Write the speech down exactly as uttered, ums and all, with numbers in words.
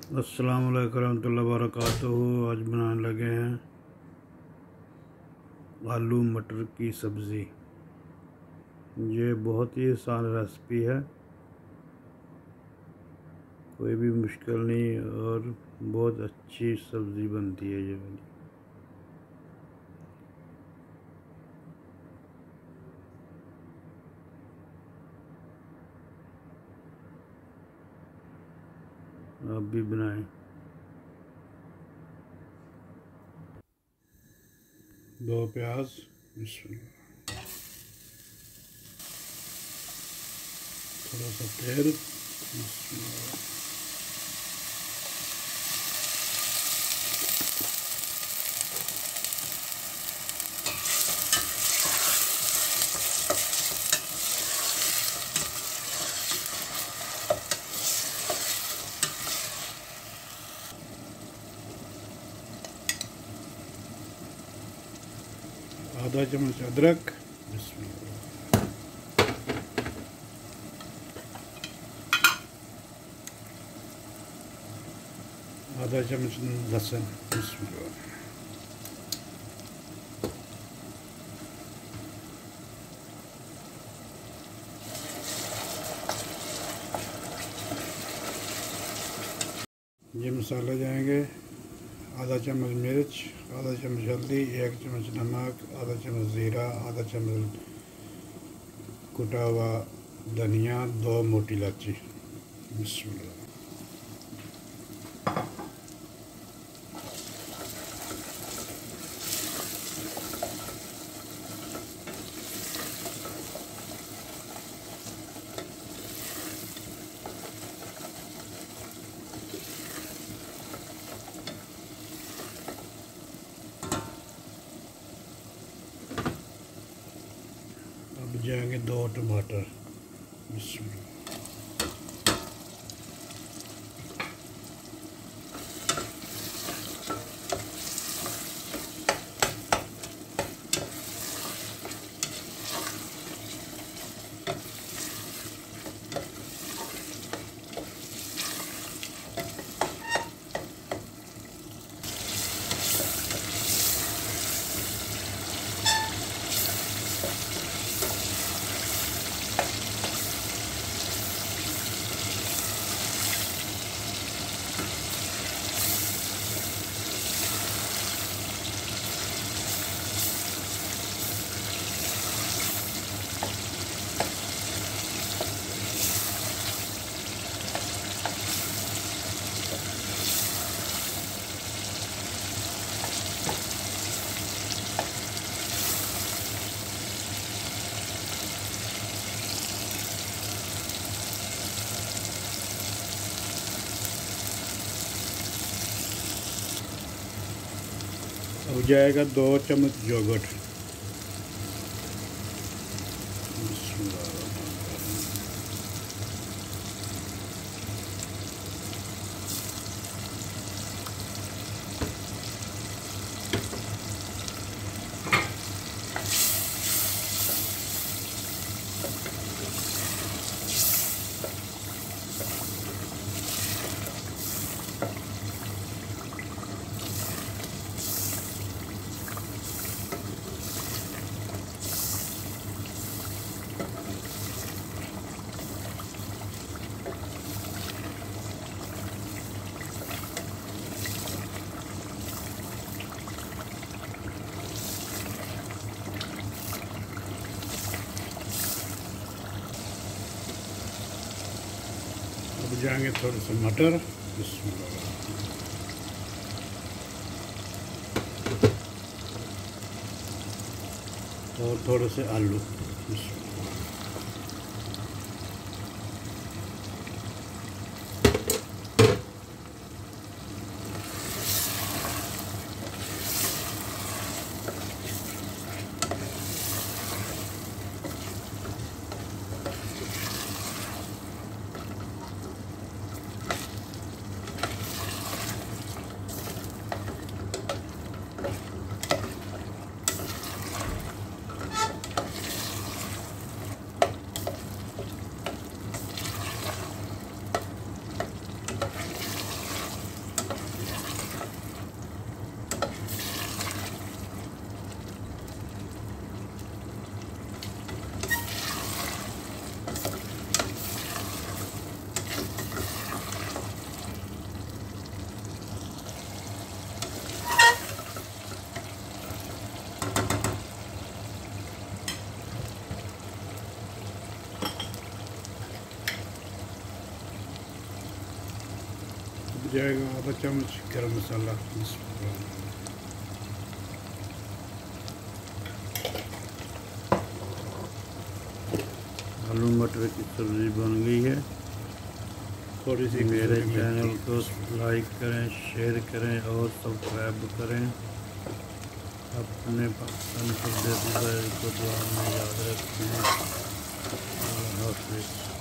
अस्सलाम वालेकुम रहमतुल्लाहि व बरकातुहू। आज बनाने लगे हैं आलू मटर की सब्ज़ी। ये बहुत ही आसान रेसिपी है, कोई भी मुश्किल नहीं और बहुत अच्छी सब्ज़ी बनती है ये वाली। आप भी बनाएं। दो प्याज, थोड़ा सा तेल, आधा चम्मच अदरक, आधा चम्मच लहसुन, ये मसाले जाएंगे। आधा चम्मच मिर्च, आधा चम्मच हल्दी, एक चम्मच नमक, आधा चम्मच ज़ीरा, आधा चम्मच कुटा हुआ धनिया, दो मोटी इलायची। बिस्मिल्लाह। अब जाएंगे दो टमाटर। बिस्मिल्लाह। अब जाएगा दो चम्मच योगर्ट। अब जाएंगे थोड़े से मटर, और थोड़े से आलू। जाएगा आधा चम्मच गरम मसाला। आलू मटर की सब्ज़ी बन गई है। थोड़ी सी मेरे चैनल को लाइक करें, शेयर करें और सब्सक्राइब करें। अपने पाकिस्तानी परदेसी भाई को दुआ में याद रखें। अल्लाह हाफ़िज़।